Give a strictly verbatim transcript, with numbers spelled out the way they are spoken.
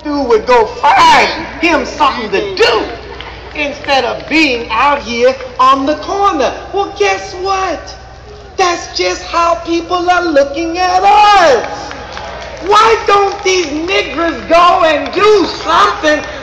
dude would go find him something to do instead of being out here on the corner. Well, guess what? That's just how people are looking at us. Why don't these niggers go and do something